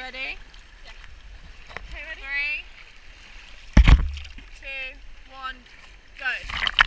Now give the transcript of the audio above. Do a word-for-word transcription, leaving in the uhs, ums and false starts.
Ready? Yeah. Okay, ready? Three, two, one, go.